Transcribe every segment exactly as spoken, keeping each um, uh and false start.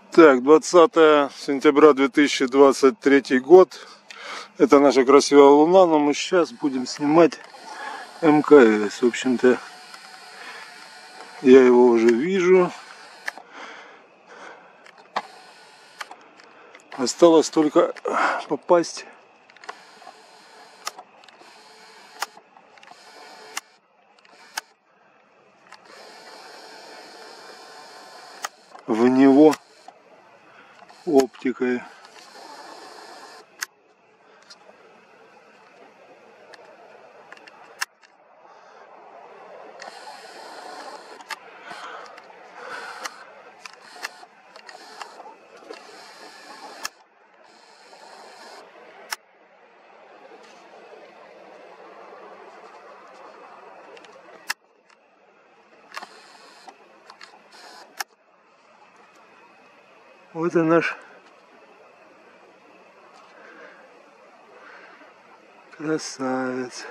Так, двадцатое сентября две тысячи двадцать третий год. Это наша красивая луна, но мы сейчас будем снимать эм ка эс. В общем-то, я его уже вижу. Осталось только попасть в него оптикой. Вот и наш красавец.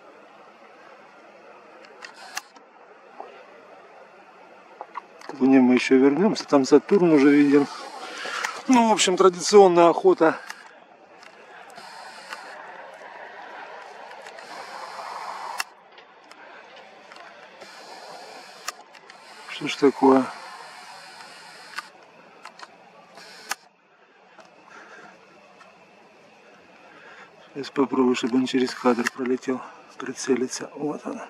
К Луне мы еще вернемся. Там Сатурн уже виден. Ну, в общем, традиционная охота. Что ж такое? Сейчас попробую, чтобы он через кадр пролетел, прицелиться. Вот он.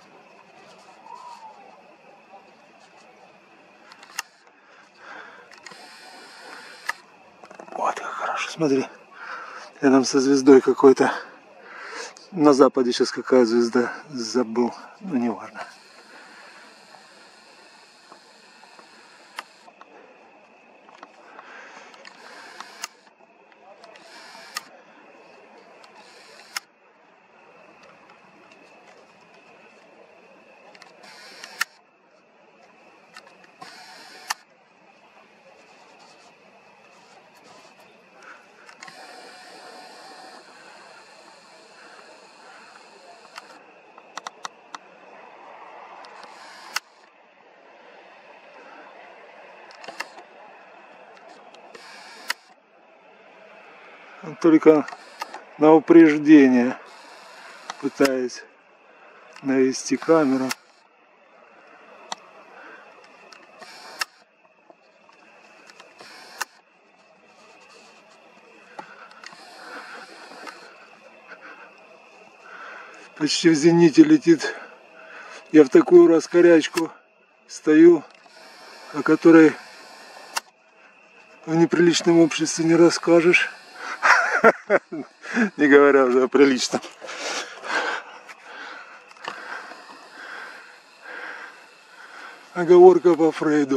Вот как хорошо, смотри. Рядом со звездой какой-то. На западе сейчас какая звезда, забыл, но не важно. Только на упреждение пытаюсь навести камеру. Почти в зените летит. Я в такую раскорячку стою, о которой в неприличном обществе не расскажешь. Не говоря уже о приличном. Оговорка по Фрейду.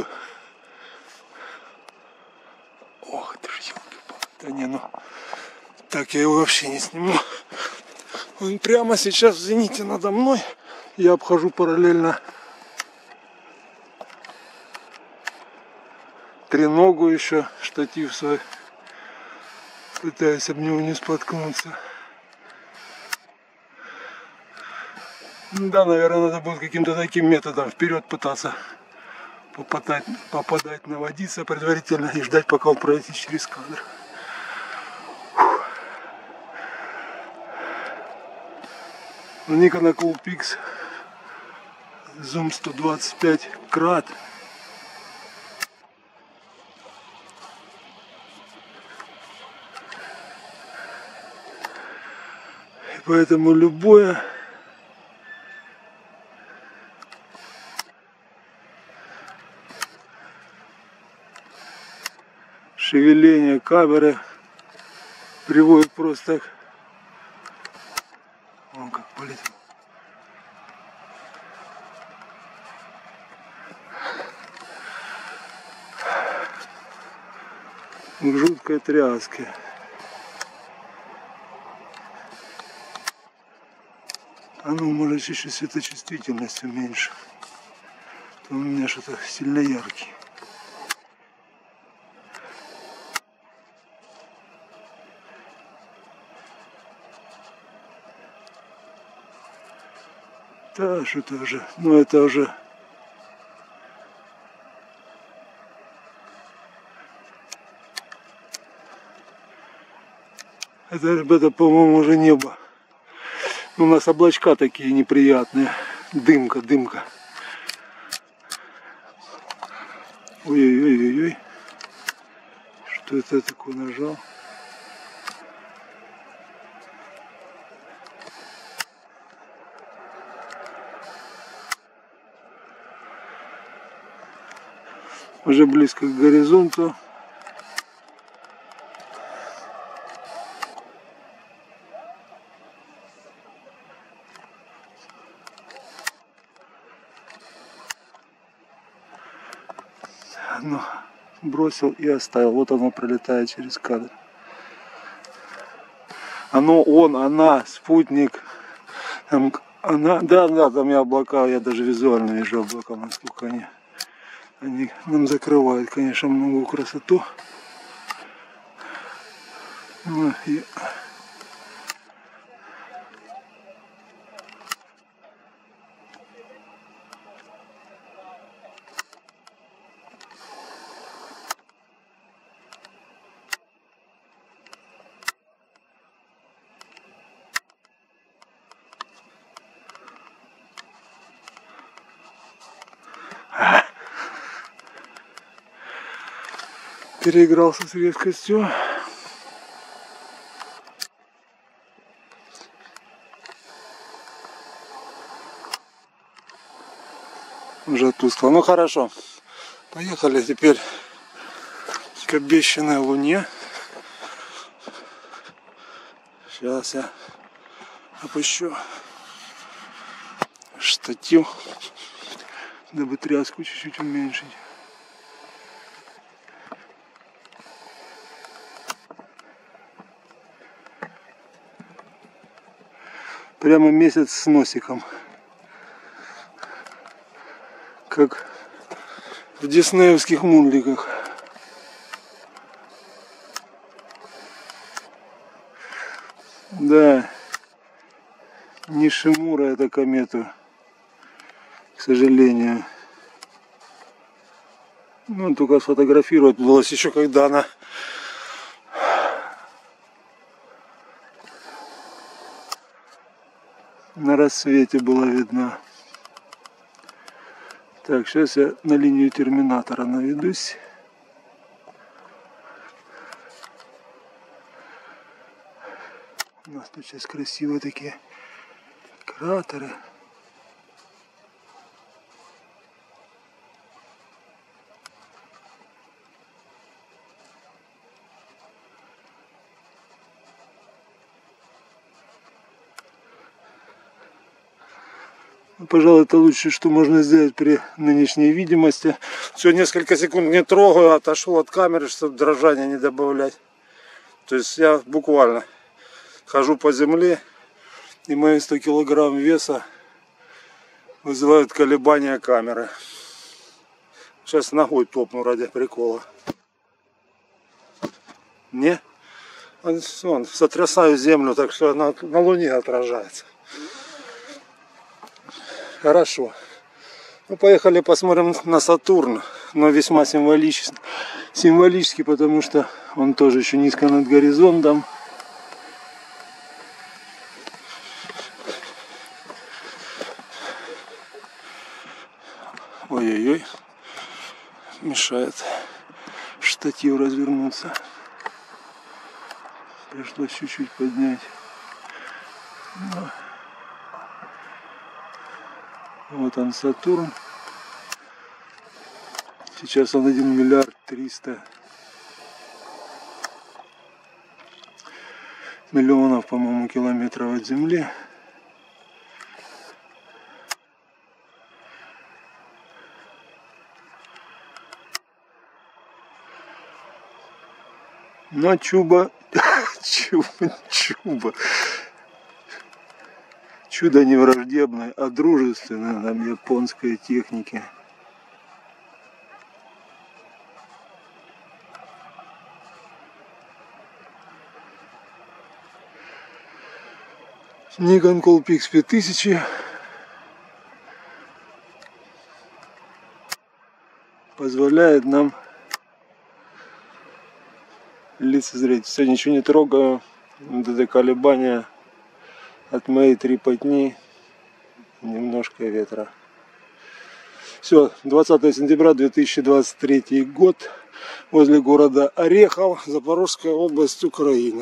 Ох ты ж, ёлки-палки. Да не, ну так я его вообще не сниму. Он прямо сейчас в зените надо мной. Я обхожу параллельно треногу еще, штатив свой. Пытаюсь об него не споткнуться. Да, наверное, надо будет каким-то таким методом вперед пытаться попадать, попадать, наводиться предварительно и ждать, пока он пролетит через кадр. Nikon Coolpix зум сто двадцать пять крат. Поэтому любое шевеление камеры приводит просто к... Вон как полетел. К жуткой тряске. А ну, может, еще светочувствительность уменьше. То у меня что-то сильно яркий. Да, что-то уже, ну это уже Это, ребята, по-моему, уже небо. У нас облачка такие неприятные. Дымка, дымка. Ой-ой-ой-ой-ой. Что это такое нажал? Уже близко к горизонту. Ну, бросил и оставил. Вот оно пролетает через кадр. Оно, он, она, спутник. Там, она, да, да, там я облака, я даже визуально вижу облака, насколько они, они нам закрывают, конечно, многую красоту. Ну, и... Переигрался с резкостью. Уже тускло. Ну хорошо. Поехали теперь к обещанной луне. Сейчас я опущу штатив, дабы тряску чуть-чуть уменьшить. Прямо месяц с носиком. Как в диснеевских мультиках. Да, не Шимура это комету, к сожалению. Ну, только сфотографировать удалось еще, когда она на рассвете была видна. Так, сейчас я на линию терминатора наведусь. У нас тут сейчас красивые такие кратеры. Пожалуй, это лучшее, что можно сделать при нынешней видимости. Все, несколько секунд не трогаю, отошел от камеры, чтобы дрожания не добавлять. То есть я буквально хожу по земле, и мои сто килограмм веса вызывают колебания камеры. Сейчас ногой топну ради прикола. Не? Вон, сотрясаю землю, так что она на Луне отражается. Хорошо. Ну, поехали посмотрим на Сатурн, но весьма символически, символически, потому что он тоже еще низко над горизонтом. Ой-ой-ой, мешает штатив развернуться. Пришлось чуть-чуть поднять. Но... Вот он, Сатурн. Сейчас он один миллиард триста миллионов, по-моему, километров от Земли. Но чубо, чубо, чубо. Чудо не враждебное, а дружественное нам японской техники. Nikon Coolpix пять тысяч позволяет нам лицезреть. Все, ничего не трогаю. Вот это колебания от моей трепотни, немножко ветра. Все, двадцатое сентября две тысячи двадцать третий год, возле города Орехов, Запорожская область, Украина.